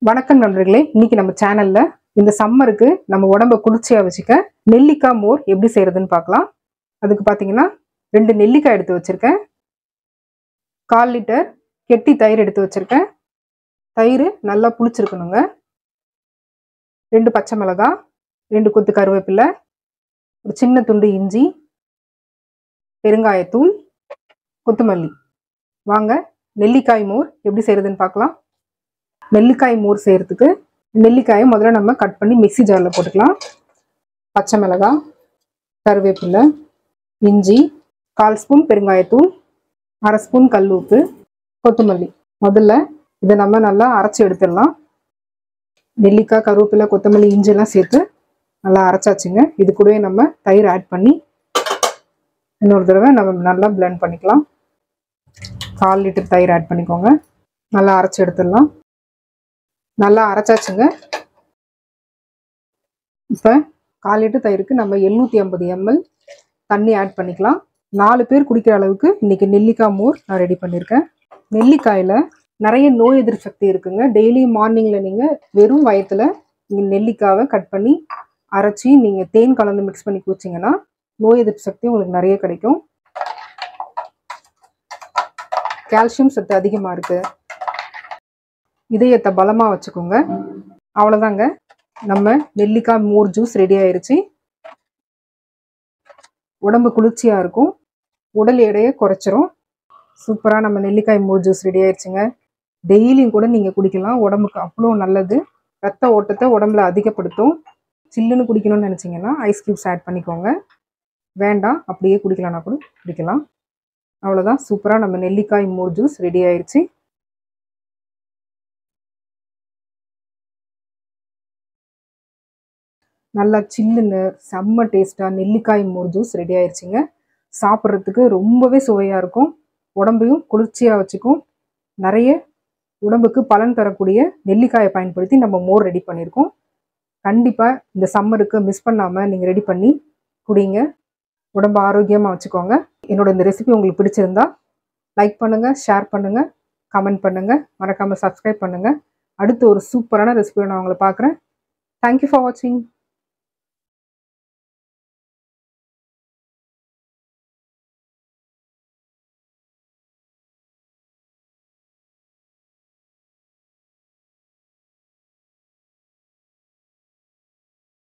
வணக்கம் நண்பர்களே, இன்னைக்கு நம்ம சேனல்ல இந்த சம்மருக்கு நம்ம உடம்ப குளிர்ச்சியா வச்சுக்க நெல்லிக்காய் மோர் எப்படி செய்யறதுன்னு பார்க்கலாம். அதுக்கு பார்த்தீங்கன்னா 2 நெல்லிக்காய் எடுத்து வச்சிருக்கேன். 1/4 லிட்டர் கெட்டி தயிர் எடுத்து வச்சிருக்கேன். தயிர் நல்லா புளிச்சிருக்கணுங்க. 2 பச்சை மிளகாய், 2 கொத்து கருவேப்பிலை, ஒரு சின்ன துண்டு இஞ்சி, பெருங்காயத்தூள், கொத்தமல்லி. வாங்க நெல்லிக்காய் மோர் எப்படி செய்யறதுன்னு பார்க்கலாம். நெல்லிக்காய் மோர் செய்யறதுக்கு நெல்லிக்காயை முதல்ல நம்ம கட் பண்ணி மிக்ஸி ஜாரில் போட்டுக்கலாம். பச்சை மிளகாய், கருவேப்பிலை, இஞ்சி, 1/4 ஸ்பூன் பெருங்காயத்தூள், 1/2 ஸ்பூன் கல் உப்பு, கொத்தமல்லி. முதல்ல இதை நம்ம நல்லா அரைச்சி எடுத்துடலாம். நெல்லிக்காய், கருவேப்பிலை, கொத்தமல்லி, இஞ்சிலாம் சேர்த்து நல்லா அரைச்சாச்சுங்க. இது கூடவே நம்ம தயிர் ஆட் பண்ணி இன்னொரு தடவை நம்ம நல்லா பிளெண்ட் பண்ணிக்கலாம். 1/4 லிட்டர் தயிர் ஆட் பண்ணிக்கோங்க. நல்லா அரைச்சி எடுத்துடலாம். நல்லா அரைச்சாச்சுங்க. இப்போ 1/4 லிட்டர் தயிருக்கு நம்ம 750 ml தண்ணி ஆட் பண்ணிக்கலாம். 4 பேர் குடிக்கிற அளவுக்கு இன்னைக்கு நெல்லிக்காய் மோர் நான் ரெடி பண்ணியிருக்கேன். நெல்லிக்காயில் நிறைய நோய் எதிர்ப்பு சக்தி இருக்குங்க. டெய்லி மார்னிங்கில் நீங்கள் வெறும் வயத்தில் நீங்கள் நெல்லிக்காவை கட் பண்ணி அரைச்சி நீங்கள் தேன் கலந்து மிக்ஸ் பண்ணி குடிச்சிங்கன்னா நோய் எதிர்ப்பு சக்தி உங்களுக்கு நிறைய கிடைக்கும். கால்சியம் சத்து அதிகமாக இருக்குது. இதயத்தை பலமாக வச்சுக்கோங்க. அவ்வளோதாங்க, நம்ம நெல்லிக்காய் மோர் ஜூஸ் ரெடி ஆயிடுச்சு. உடம்பு குளிர்ச்சியாக இருக்கும், உடல் எடையை குறைச்சிரும். சூப்பராக நம்ம நெல்லிக்காய் மோர் ஜூஸ் ரெடி ஆயிடுச்சுங்க. டெய்லியும் கூட நீங்கள் குடிக்கலாம். உடம்புக்கு அவ்வளோ நல்லது. ரத்த ஓட்டத்தை உடம்புல அதிகப்படுத்தும். சில்லுன்னு குடிக்கணும்னு நினச்சிங்கன்னா ஐஸ் க்யூப்ஸ் ஆட் பண்ணிக்கோங்க. வேண்டாம் அப்படியே குடிக்கலாம்னா கூட குடிக்கலாம். அவ்வளோதான், சூப்பராக நம்ம நெல்லிக்காய் மோர் ஜூஸ் ரெடி ஆயிடுச்சு. நல்லா சில்லுன்னு செம்ம டேஸ்ட்டாக நெல்லிக்காய் மோர் ஜூஸ் ரெடி ஆயிடுச்சுங்க. சாப்பிட்றதுக்கு ரொம்பவே சுவையாக இருக்கும். உடம்பையும் குளிர்ச்சியாக வச்சுக்கும். நிறைய உடம்புக்கு பலன் தரக்கூடிய நெல்லிக்காயை பயன்படுத்தி நம்ம மோர் ரெடி பண்ணியிருக்கோம். கண்டிப்பாக இந்த சம்மருக்கு மிஸ் பண்ணாமல் நீங்கள் ரெடி பண்ணி குடிங்க. உடம்பு ஆரோக்கியமாக வச்சுக்கோங்க. என்னோட இந்த ரெசிபி உங்களுக்கு பிடிச்சிருந்தா லைக் பண்ணுங்கள், ஷேர் பண்ணுங்கள், கமெண்ட் பண்ணுங்கள், மறக்காமல் சப்ஸ்கிரைப் பண்ணுங்கள். அடுத்து ஒரு சூப்பரான ரெசிபியை நான் உங்களை பார்க்குறேன். தேங்க்யூ ஃபார் வாட்சிங்.